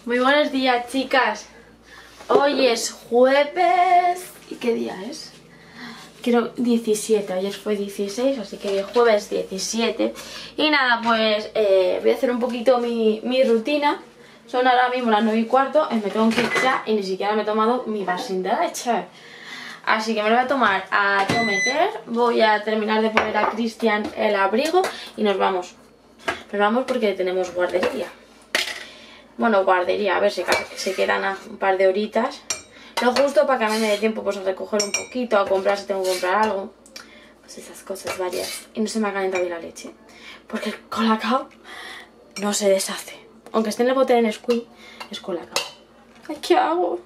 Muy buenos días, chicas. Hoy es jueves... ¿Y qué día es? Creo 17, ayer fue 16, así que jueves 17. Y nada, pues voy a hacer un poquito mi rutina. Son ahora mismo las 9:15, me tengo que ir ya y ni siquiera me he tomado mi vasín de leche. Así que me lo voy a tomar a meter. Voy a terminar de poner a Cristian el abrigo y nos vamos. Nos vamos porque tenemos guardería. Bueno, guardería, a ver si se quedan un par de horitas. Lo justo para que a mí me dé tiempo pues a recoger un poquito, a comprar si tengo que comprar algo. Pues esas cosas varias. Y no se me ha calentado bien la leche, porque el colacao no se deshace. Aunque esté en el bote de Nesquik, es colacao. Ay, ¿qué hago?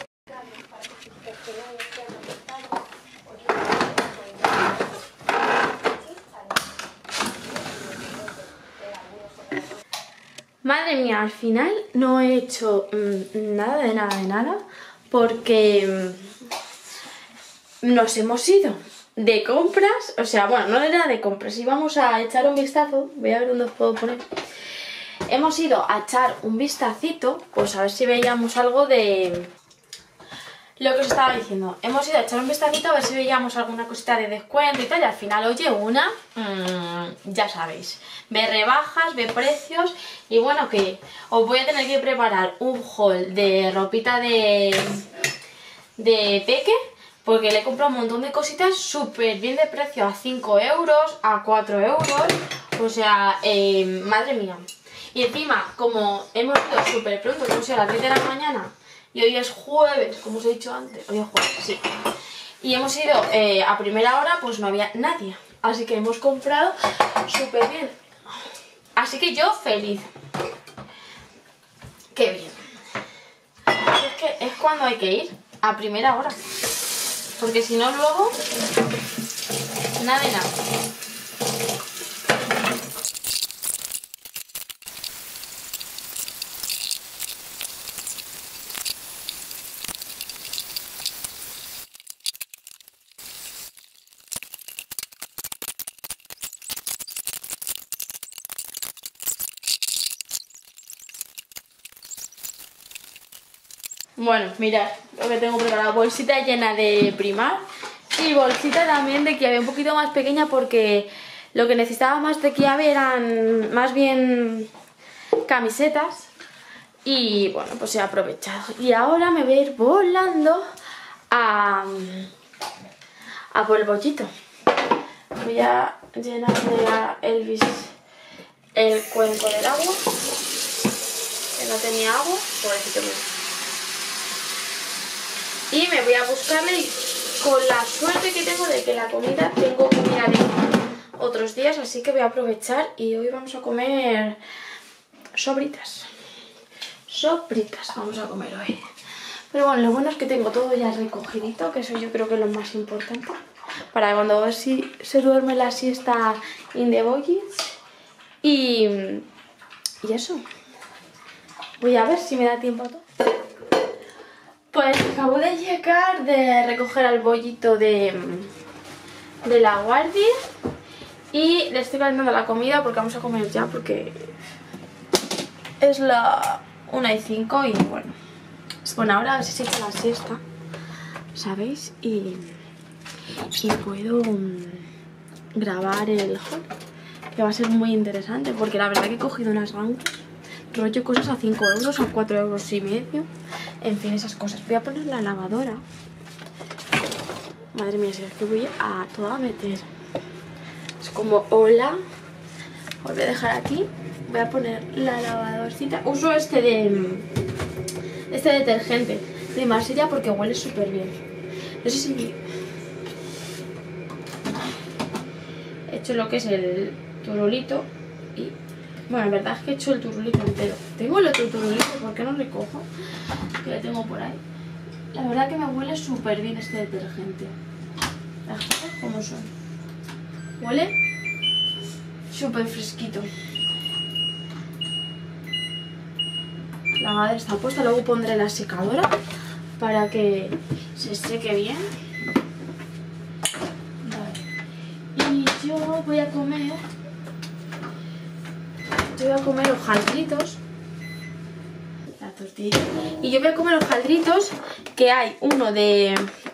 Madre mía, al final no he hecho nada de nada porque nos hemos ido de compras, o sea, bueno, no era de compras, íbamos a echar un vistazo, voy a ver dónde os puedo poner. Hemos ido a echar un vistacito, pues a ver si veíamos algo de lo que os estaba diciendo. Hemos ido a echar un vistacito a ver si veíamos alguna cosita de descuento y tal, y al final, oye, ya sabéis, ve rebajas, ve precios, y bueno, que os voy a tener que preparar un haul de ropita de Peque, porque le he comprado un montón de cositas súper bien de precio, a 5 euros, a 4 euros, o sea, madre mía. Y encima, como hemos ido súper pronto, como si a las 10 de la mañana, y hoy es jueves, como os he dicho antes, hoy es jueves, sí. Y hemos ido a primera hora, pues no había nadie. Así que hemos comprado súper bien. Así que yo feliz. Qué bien. Es que es cuando hay que ir, a primera hora. Porque si no luego, nada de nada. Bueno, mirad lo que tengo preparado. Bolsita llena de Primar y bolsita también de Kiabe, un poquito más pequeña porque lo que necesitaba más de Kiabe eran más bien camisetas. Y bueno, pues he aprovechado. Y ahora me voy a ir volando a por el bollito. Voy a llenarle a Elvis el cuenco del agua, que no tenía agua, pobrecito mío. Y me voy a buscarle, y con la suerte que tengo de que la comida tengo comida de otros días, así que voy a aprovechar y hoy vamos a comer sobritas. Sobritas vamos a comer hoy. Pero bueno, lo bueno es que tengo todo ya recogidito, que eso yo creo que es lo más importante. Para cuando a ver si se duerme la siesta in the boys. Y eso. Voy a ver si me da tiempo a todo. Pues acabo de llegar de recoger al bollito de la guardia y le estoy calentando la comida porque vamos a comer ya, porque es la 1:05 y bueno, es buena hora, a ver si se echa la siesta, ¿sabéis? Y puedo grabar el haul, que va a ser muy interesante porque la verdad que he cogido unas ganas. Rollo cosas a 5 euros, a 4,5 euros. En fin, esas cosas. Voy a poner la lavadora. Madre mía, si es que voy a toda meter. Es como, hola. Os voy a dejar aquí. Voy a poner la lavadorcita. Uso este detergente de Marsella porque huele súper bien. No sé si he hecho lo que es el turulito y... Bueno, la verdad es que he hecho el turulito entero. Tengo el otro turulito, ¿por qué no recojo? Que lo tengo por ahí. La verdad que me huele súper bien este detergente. Las cosas como son. Huele súper fresquito. La madre está puesta, luego pondré la secadora para que se seque bien. Vale. Y yo voy a comer... hojaldritos. estos días. Y yo voy a comer los caldritos, que hay uno de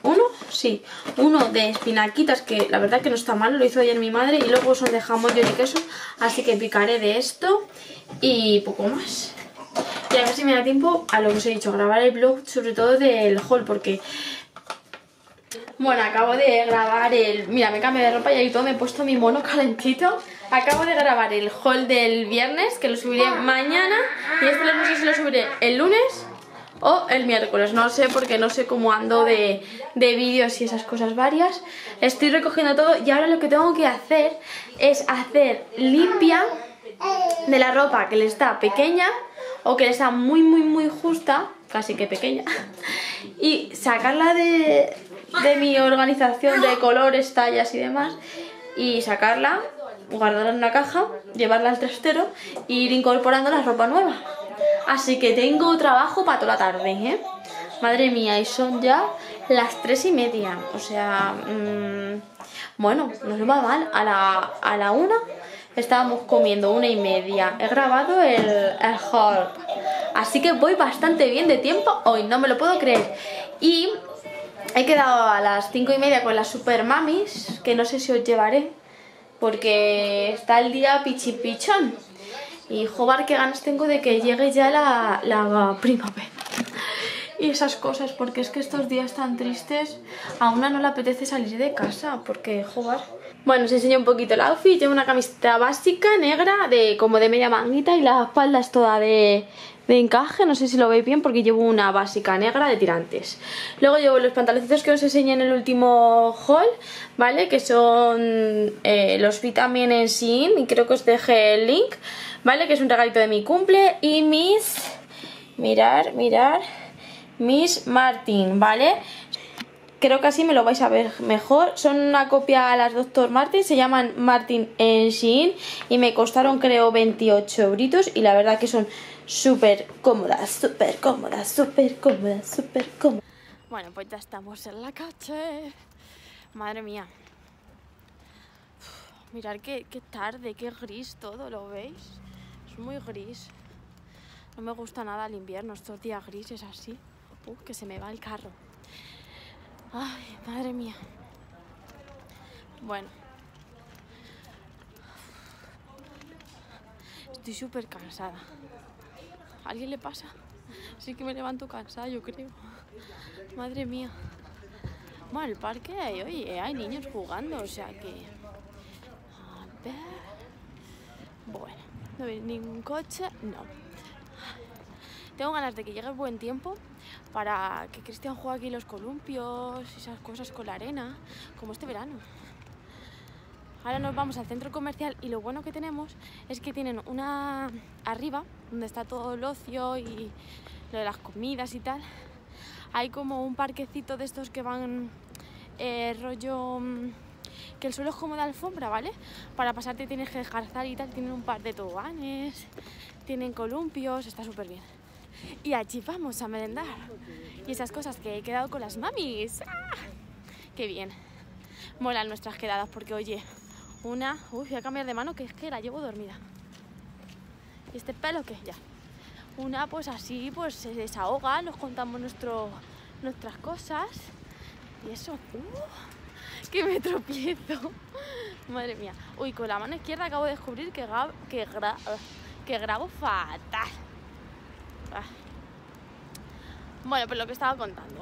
espinaquitas, que la verdad que no está mal, lo hizo ayer mi madre, y luego son de jamón, york y queso, así que picaré de esto y poco más. Y a ver si me da tiempo a lo que os he dicho, grabar el vlog, sobre todo del haul, porque... Bueno, acabo de grabar el... Mira, me cambié de ropa y ahí todo me he puesto mi mono calentito. Acabo de grabar el haul del viernes, que lo subiré mañana. Y este no sé si lo subiré el lunes o el miércoles. No sé, porque no sé cómo ando de vídeos y esas cosas varias. Estoy recogiendo todo y ahora lo que tengo que hacer es hacer limpia de la ropa que le está pequeña o que le está muy justa, casi que pequeña, y sacarla de mi organización de colores, tallas y demás, y sacarla, guardarla en una caja, llevarla al trastero e ir incorporando la ropa nueva. Así que tengo trabajo para toda la tarde, ¿eh? Madre mía, y son ya las 3:30, o sea, bueno, no nos va mal. A la 1 estábamos comiendo, 1:30. He grabado el haul, así que voy bastante bien de tiempo hoy, no me lo puedo creer. Y he quedado a las 5:30 con las super mamis, que no sé si os llevaré, porque está el día pichipichón. Y joder, qué ganas tengo de que llegue ya la primavera y esas cosas, porque es que estos días tan tristes a una no le apetece salir de casa, porque joder. Bueno, os enseño un poquito el outfit. Llevo una camiseta básica negra como de media manguita, y la espalda es toda de encaje, no sé si lo veis bien porque llevo una básica negra de tirantes. Luego llevo los pantaloncitos que os enseñé en el último haul, ¿vale? Que son los vi también en Shein, y creo que os dejé el link, ¿vale? Que es un regalito de mi cumple. Y mis... mirar, Miss Martin, ¿vale? Creo que así me lo vais a ver mejor. Son una copia a las Dr. Martin, se llaman Martin en Shein y me costaron creo 28 euritos, y la verdad que son súper cómodas, súper cómodas. Bueno, pues ya estamos en la calle. Madre mía. Mirad qué tarde, qué gris todo, ¿lo veis? Es muy gris. No me gusta nada el invierno, estos días grises así. Que se me va el carro. Ay, madre mía. Bueno, estoy súper cansada. ¿A alguien le pasa? Sí que me levanto cansada, yo creo. Madre mía. Bueno, el parque, oye, hay niños jugando, o sea que... A ver... Bueno, no hay ningún coche, no. Tengo ganas de que llegue el buen tiempo para que Cristian juegue aquí los columpios y esas cosas con la arena, como este verano. Ahora nos vamos al centro comercial, y lo bueno que tenemos es que tienen una arriba, donde está todo el ocio y lo de las comidas y tal. Hay como un parquecito de estos que van rollo... que el suelo es como de alfombra, ¿vale? Para pasarte tienes que descalzar y tal. Tienen un par de toboganes, tienen columpios, está súper bien. Y allí vamos a merendar. Y esas cosas que he quedado con las mamis. ¡Ah! ¡Qué bien! Molan nuestras quedadas porque, oye, una... Uy, voy a cambiar de mano, que es que la llevo dormida. ¿Y este pelo qué? Ya. Una, pues así, pues se desahoga, nos contamos nuestras cosas. Y eso... ¡Que me tropiezo! Madre mía. Uy, con la mano izquierda acabo de descubrir que grabo fatal. Bueno, pues lo que estaba contando,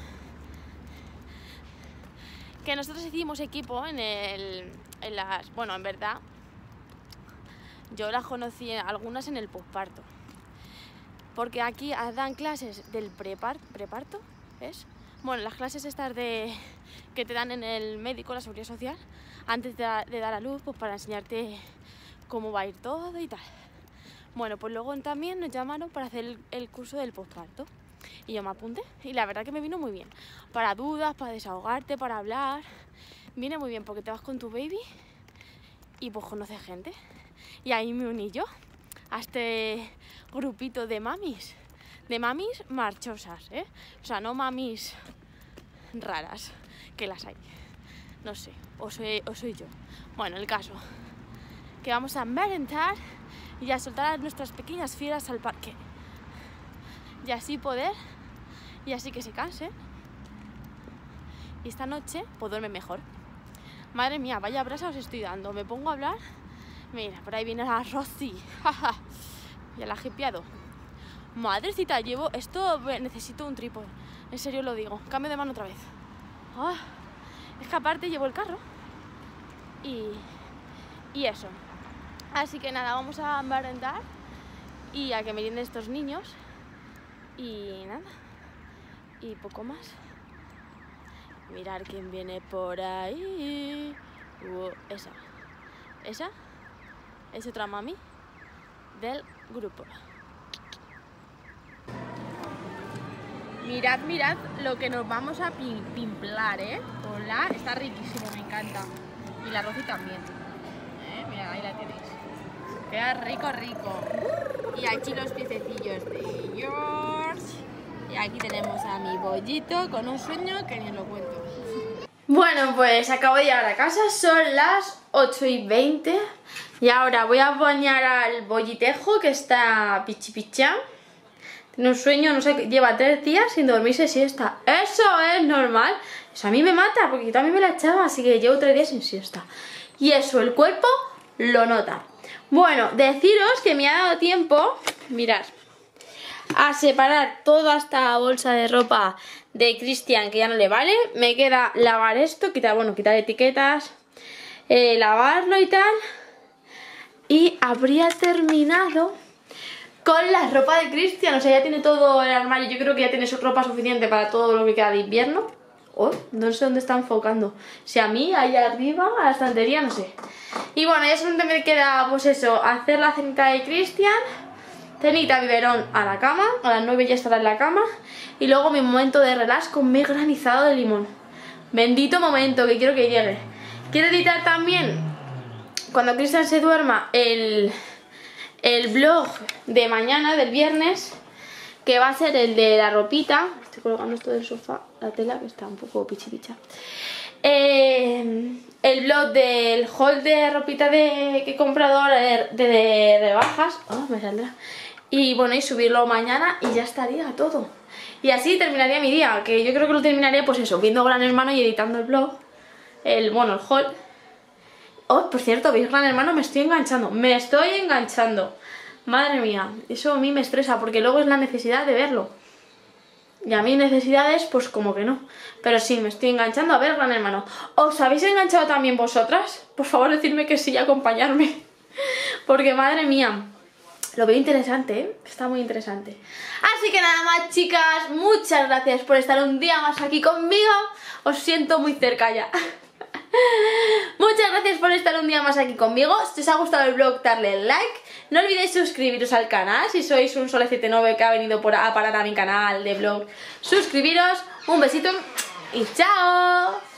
que nosotros hicimos equipo en las... Bueno, en verdad yo las conocí algunas en el posparto, porque aquí dan clases del preparto, ¿es? Bueno, las clases estas que te dan en el médico, la seguridad social, antes de dar a luz, pues para enseñarte cómo va a ir todo y tal. Bueno, pues luego también nos llamaron para hacer el curso del posparto, y yo me apunté, y la verdad que me vino muy bien. Para dudas, para desahogarte, para hablar, viene muy bien porque te vas con tu baby y pues conoces gente. Y ahí me uní yo a este grupito de mamis marchosas, ¿eh? O sea, no mamis raras, que las hay, no sé, o soy yo. Bueno, el caso, que vamos a merendar y a soltar a nuestras pequeñas fieras al parque. y así poder, y así que se canse. Y esta noche pues duerme mejor. Madre mía, vaya brasa os estoy dando. Me pongo a hablar. Mira, por ahí viene la Rosy. Ya la he hipeado. Madrecita, llevo esto, necesito un trípode. En serio lo digo. Cambio de mano otra vez. Es que aparte llevo el carro. Y eso. Así que nada, vamos a merendar y a que merienden estos niños. Y nada. Y poco más. Mirar quién viene por ahí. Esa. Esa es otra mami del grupo. Mirad, mirad lo que nos vamos a pimplar, ¿eh? Hola, está riquísimo, me encanta. Y la Rosy también. Mirad, ahí la tenéis. Queda rico, rico. Y aquí los piececillos de George. Y aquí tenemos a mi bollito con un sueño que ni os lo cuento. Bueno, pues acabo de llegar a casa, son las 8:20 y ahora voy a bañar al bollitejo que está pichipichá. Tiene un sueño, no sé, lleva 3 días sin dormirse siesta. Eso es normal. Eso a mí me mata porque yo también me la echaba, así que llevo 3 días sin siesta. Y eso, el cuerpo lo nota. Bueno, deciros que me ha dado tiempo, mirad, a separar toda esta bolsa de ropa de Cristian que ya no le vale. Me queda lavar esto, quitar etiquetas, lavarlo y tal. Y habría terminado con la ropa de Cristian. O sea, ya tiene todo el armario. Yo creo que ya tiene su ropa suficiente para todo lo que queda de invierno. No sé dónde está enfocando. Si a mí, ahí arriba, a la estantería, no sé. Y bueno, ya solamente me queda, pues eso, hacer la cenita de Cristian. Cenita, biberón, a la cama. A las 9 ya estará en la cama. Y luego mi momento de relax con mi granizado de limón. Bendito momento que quiero que llegue. Quiero editar también, cuando Cristian se duerma, el vlog de mañana, del viernes, que va a ser el de la ropita. Estoy colgando esto del sofá, la tela que está un poco pichipicha. El vlog del haul de ropita que he comprado ahora de rebajas. Me saldrá. Y bueno, y subirlo mañana y ya estaría todo. Y así terminaría mi día, que yo creo que lo terminaría pues eso, viendo Gran Hermano y editando el vlog. El haul. Por cierto, veis Gran Hermano, me estoy enganchando. Me estoy enganchando. Madre mía, eso a mí me estresa porque luego es la necesidad de verlo. Y a mí necesidades, pues como que no. Pero sí, me estoy enganchando a ver Gran Hermano. ¿Os habéis enganchado también vosotras? Por favor, decidme que sí y acompañarme. Porque madre mía, lo veo interesante, ¿eh? Está muy interesante. Así que nada más, chicas, muchas gracias por estar un día más aquí conmigo. Os siento muy cerca ya. Muchas gracias por estar un día más aquí conmigo. Si os ha gustado el vlog, darle like. No olvidéis suscribiros al canal. Si sois un Sole79 que ha venido a parar a mi canal de vlog, suscribiros. Un besito y chao.